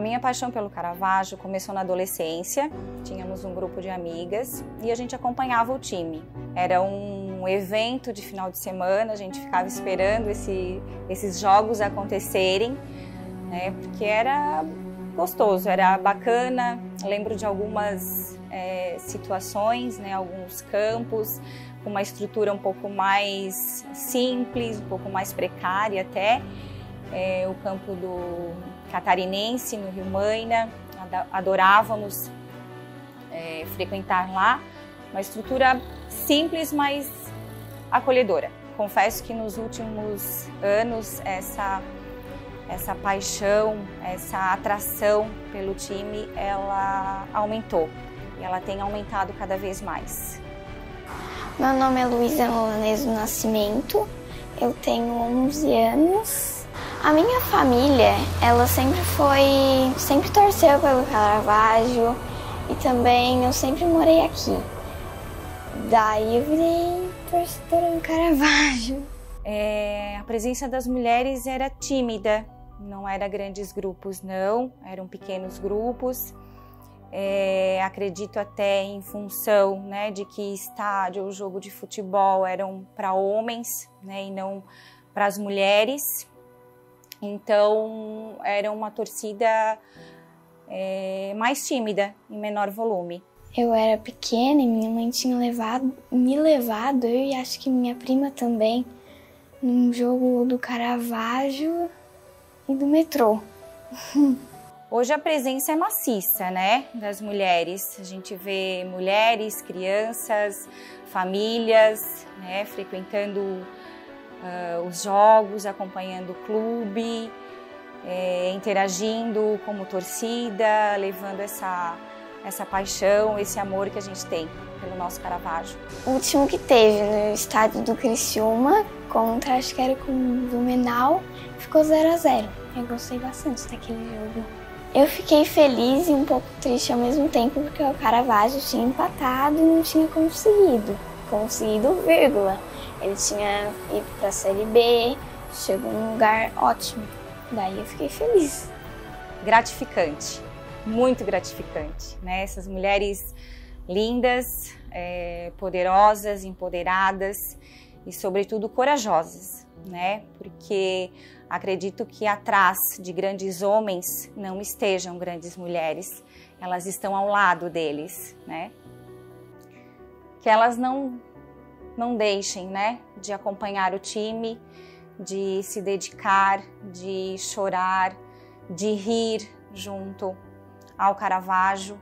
minha paixão pelo Caravaggio começou na adolescência. Tínhamos um grupo de amigas e a gente acompanhava o time. Era um evento de final de semana, a gente ficava esperando esses jogos acontecerem, né, porque era gostoso, era bacana. Lembro de algumas situações, né, alguns campos com uma estrutura um pouco mais simples, um pouco mais precária até. O campo do Catarinense, no Rio Maina, adorávamos frequentar lá. Uma estrutura simples, mas acolhedora. Confesso que nos últimos anos essa paixão, essa atração pelo time, ela aumentou. E ela tem aumentado cada vez mais. Meu nome é Luísa Milanese do Nascimento, eu tenho 11 anos. A minha família, ela sempre torceu pelo Caravaggio e também eu sempre morei aqui. Daí eu virei torcedora do Caravaggio. A presença das mulheres era tímida, não era grandes grupos não, eram pequenos grupos. Acredito até em função, né, de que estádio ou jogo de futebol eram para homens, né, e não para as mulheres. Então era uma torcida mais tímida, em menor volume. Eu era pequena e minha mãe tinha me levado, eu e acho que minha prima também, num jogo do Caravaggio e do metrô. Hoje a presença é maciça, né, das mulheres. A gente vê mulheres, crianças, famílias, né, frequentando os jogos, acompanhando o clube, interagindo como torcida, levando essa paixão, esse amor que a gente tem pelo nosso Caravaggio. O último que teve no estádio do Criciúma, acho que era com o Blumenau, ficou 0-0. Eu gostei bastante daquele jogo. Eu fiquei feliz e um pouco triste ao mesmo tempo, porque o Caravaggio tinha empatado e não tinha conseguido vírgula. Ele tinha ido para a Série B, chegou num lugar ótimo. Daí eu fiquei feliz. Gratificante, muito gratificante, né? Essas mulheres lindas, poderosas, empoderadas e, sobretudo, corajosas, né? Porque acredito que atrás de grandes homens não estejam grandes mulheres, elas estão ao lado deles, né? Que elas não deixem, né, de acompanhar o time, de se dedicar, de chorar, de rir junto ao Caravaggio.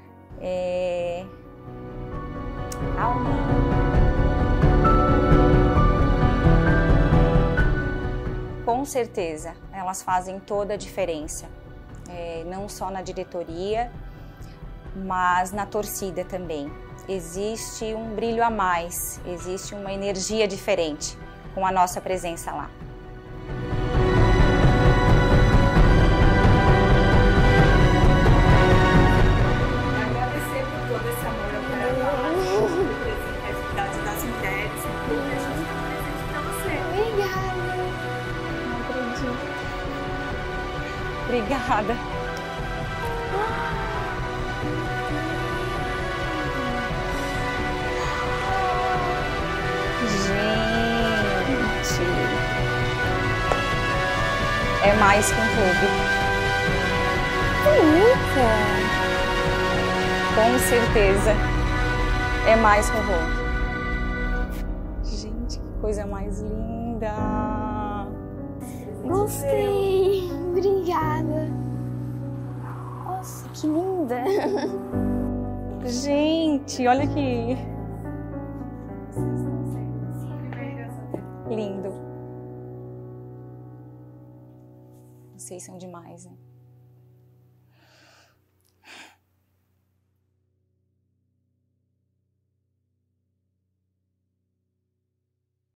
Com certeza, elas fazem toda a diferença, não só na diretoria, mas na torcida também. Existe um brilho a mais, existe uma energia diferente com a nossa presença lá. Agradecer por todo esse amor ao Caravaggio, pela atividade das mulheres, e a gente está presente para você. Obrigada. Não acredito. Obrigada. Gente, é mais que um clube. Bonita. Com certeza, é mais que um clube. Gente, que coisa mais linda. Gostei. Obrigada. Nossa, que linda. Gente, olha aqui. Lindo. Vocês são demais, né?